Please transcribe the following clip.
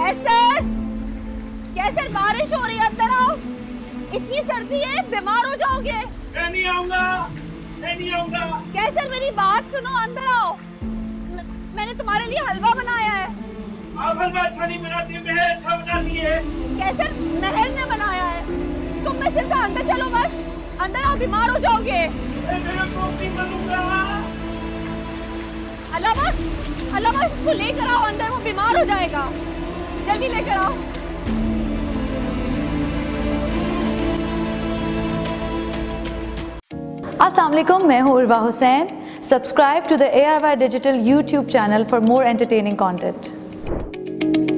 कैसर, कैसर बारिश हो रही है, अंदर आओ। इतनी सर्दी है, बीमार हो जाओगे। मैं नहीं आऊंगा, मैं नहीं आऊंगा। कैसर मेरी बात सुनो, अंदर आओ। मैंने तुम्हारे लिए हलवा बनाया है। आप हलवा अच्छा नहीं बनाती, महल अच्छा बनाती है। कैसर महल ने बनाया है, तुम में से अंदर चलो, बस अंदर आओ, बीमार हो जाओगे। अलावा इसको लेकर आओ अंदर, वो बीमार हो जाएगा। जल्दी लेकर आओ। अस्सलाम वालेकुम, मैं हूँ Urwa Hussain. Subscribe to the ARY Digital YouTube channel for more entertaining content.